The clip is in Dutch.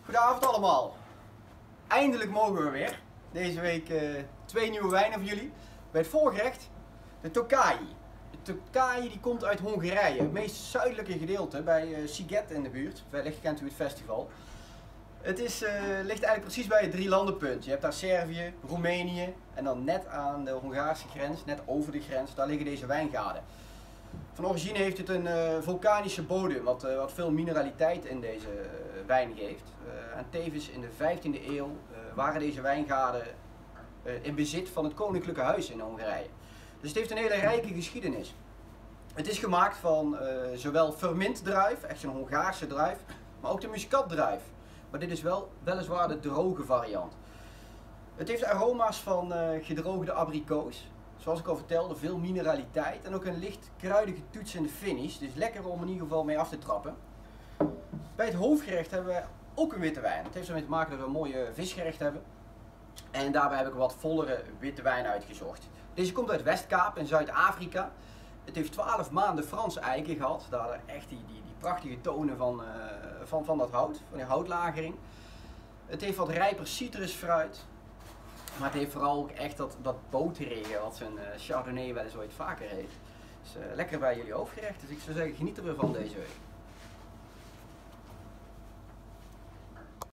Goedenavond allemaal. Eindelijk mogen we weer. Deze week 2 nieuwe wijnen voor jullie. Bij het voorgerecht de Tokaji. De Tokaji die komt uit Hongarije, het meest zuidelijke gedeelte bij Sziget in de buurt. Wellicht kent u het festival. Het ligt eigenlijk precies bij het drielandenpunt. Je hebt daar Servië, Roemenië en dan net aan de Hongaarse grens, net over de grens, daar liggen deze wijngaarden. Van origine heeft het een vulkanische bodem, wat veel mineraliteit in deze wijn geeft. En tevens in de 15e eeuw waren deze wijngaarden in bezit van het koninklijke huis in Hongarije. Dus het heeft een hele rijke geschiedenis. Het is gemaakt van zowel vermintdruif, echt een Hongaarse druif, maar ook de muscatdruif. Maar dit is weliswaar de droge variant. Het heeft aroma's van gedroogde abrikoos. Zoals ik al vertelde, veel mineraliteit en ook een licht kruidige toets in de finish. Dus lekker om in ieder geval mee af te trappen. Bij het hoofdgerecht hebben we ook een witte wijn. Het heeft ermee te maken dat we een mooie visgerecht hebben. En daarbij heb ik een wat vollere witte wijn uitgezocht. Deze komt uit Westkaap in Zuid-Afrika. Het heeft 12 maanden Franse eiken gehad. Daar echt die prachtige tonen van dat hout, van die houtlagering. Het heeft wat rijper citrusfruit. Maar het heeft vooral ook echt dat boterige wat zo'n Chardonnay wel eens ooit vaker heeft. Dus lekker bij jullie hoofdgerecht. Dus ik zou zeggen, geniet er weer van deze week.